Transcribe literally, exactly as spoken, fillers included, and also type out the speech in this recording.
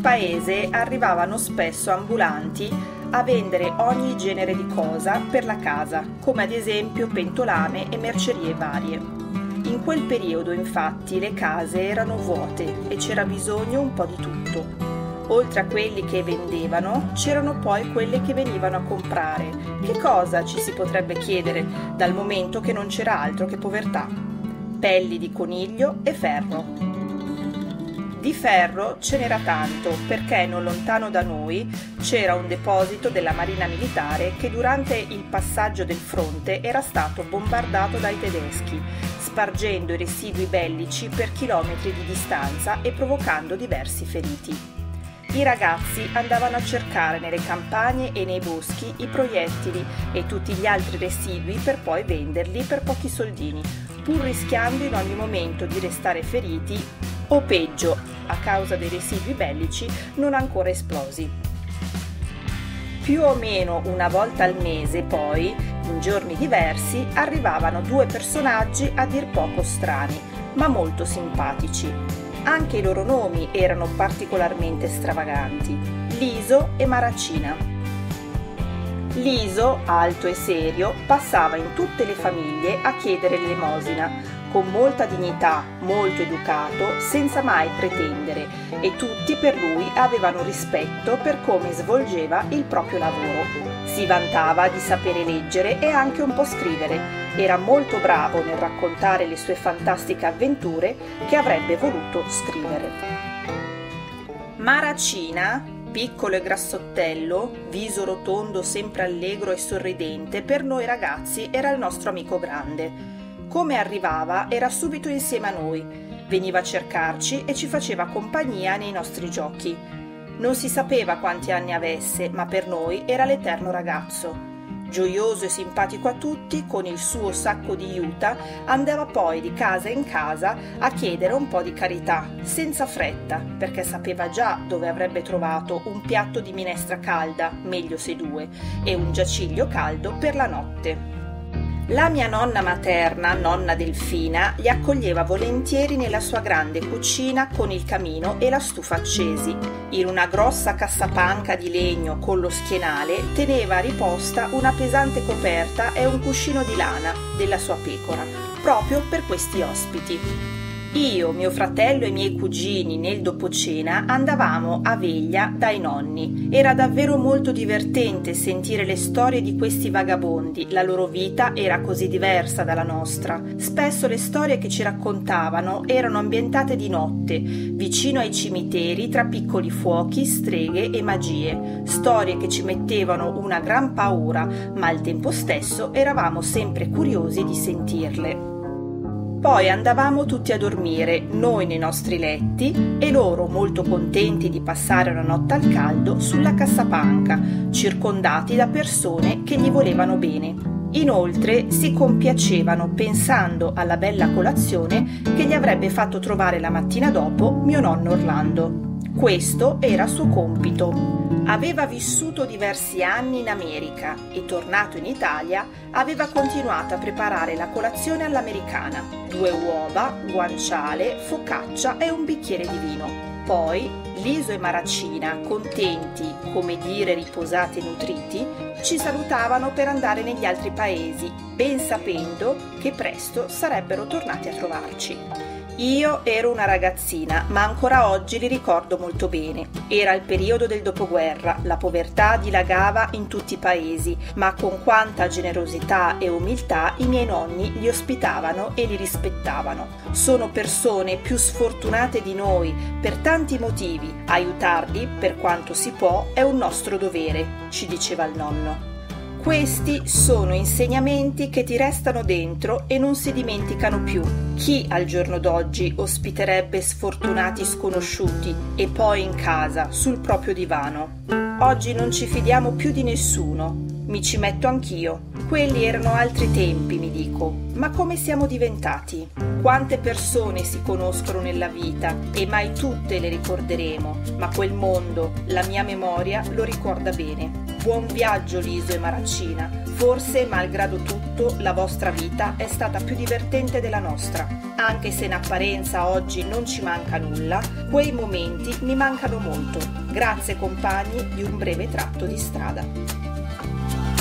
paese arrivavano spesso ambulanti a vendere ogni genere di cosa per la casa, come ad esempio pentolame e mercerie varie. In quel periodo, infatti, le case erano vuote e c'era bisogno un po' di tutto. Oltre a quelli che vendevano, c'erano poi quelle che venivano a comprare. Che cosa ci si potrebbe chiedere, dal momento che non c'era altro che povertà? Pelli di coniglio e ferro. Di ferro ce n'era tanto, perché non lontano da noi c'era un deposito della Marina Militare che durante il passaggio del fronte era stato bombardato dai tedeschi, spargendo i residui bellici per chilometri di distanza e provocando diversi feriti. I ragazzi andavano a cercare nelle campagne e nei boschi i proiettili e tutti gli altri residui per poi venderli per pochi soldini, pur rischiando in ogni momento di restare feriti o peggio, a causa dei residui bellici non ancora esplosi. Più o meno una volta al mese, poi, in giorni diversi, arrivavano due personaggi a dir poco strani, ma molto simpatici. Anche i loro nomi erano particolarmente stravaganti: Liso e Maracina. Liso, alto e serio, passava in tutte le famiglie a chiedere l'elemosina, con molta dignità, molto educato, senza mai pretendere, e tutti per lui avevano rispetto per come svolgeva il proprio lavoro. Si vantava di sapere leggere e anche un po' scrivere. Era molto bravo nel raccontare le sue fantastiche avventure che avrebbe voluto scrivere. Maracina, piccolo e grassottello, viso rotondo sempre allegro e sorridente, per noi ragazzi era il nostro amico grande. Come arrivava era subito insieme a noi, veniva a cercarci e ci faceva compagnia nei nostri giochi. Non si sapeva quanti anni avesse, ma per noi era l'eterno ragazzo. Gioioso e simpatico a tutti, con il suo sacco di juta, andava poi di casa in casa a chiedere un po' di carità, senza fretta, perché sapeva già dove avrebbe trovato un piatto di minestra calda, meglio se due, e un giaciglio caldo per la notte. La mia nonna materna, nonna Delfina, li accoglieva volentieri nella sua grande cucina con il camino e la stufa accesi. In una grossa cassapanca di legno con lo schienale teneva riposta una pesante coperta e un cuscino di lana della sua pecora, proprio per questi ospiti. Io, mio fratello e i miei cugini nel dopocena andavamo a veglia dai nonni. Era davvero molto divertente sentire le storie di questi vagabondi, la loro vita era così diversa dalla nostra. Spesso le storie che ci raccontavano erano ambientate di notte, vicino ai cimiteri tra piccoli fuochi, streghe e magie. Storie che ci mettevano una gran paura, ma al tempo stesso eravamo sempre curiosi di sentirle. Poi andavamo tutti a dormire, noi nei nostri letti e loro molto contenti di passare una notte al caldo sulla cassapanca, circondati da persone che gli volevano bene. Inoltre si compiacevano pensando alla bella colazione che gli avrebbe fatto trovare la mattina dopo mio nonno Orlando. Questo era suo compito. Aveva vissuto diversi anni in America e, tornato in Italia, aveva continuato a preparare la colazione all'americana: due uova, guanciale, focaccia e un bicchiere di vino. Poi, Liso e Maracina, contenti, come dire riposati e nutriti, ci salutavano per andare negli altri paesi, ben sapendo che presto sarebbero tornati a trovarci. Io ero una ragazzina, ma ancora oggi li ricordo molto bene. Era il periodo del dopoguerra, la povertà dilagava in tutti i paesi, ma con quanta generosità e umiltà i miei nonni li ospitavano e li rispettavano. Sono persone più sfortunate di noi per tanti motivi. Aiutarli, per quanto si può, è un nostro dovere, ci diceva il nonno. Questi sono insegnamenti che ti restano dentro e non si dimenticano più. Chi al giorno d'oggi ospiterebbe sfortunati sconosciuti e poi in casa, sul proprio divano? Oggi non ci fidiamo più di nessuno. Mi ci metto anch'io. Quelli erano altri tempi, mi dico. Ma come siamo diventati? Quante persone si conoscono nella vita e mai tutte le ricorderemo, ma quel mondo, la mia memoria, lo ricorda bene. Buon viaggio, Liso e Maracina. Forse, malgrado tutto, la vostra vita è stata più divertente della nostra. Anche se in apparenza oggi non ci manca nulla, quei momenti mi mancano molto. Grazie compagni di un breve tratto di strada.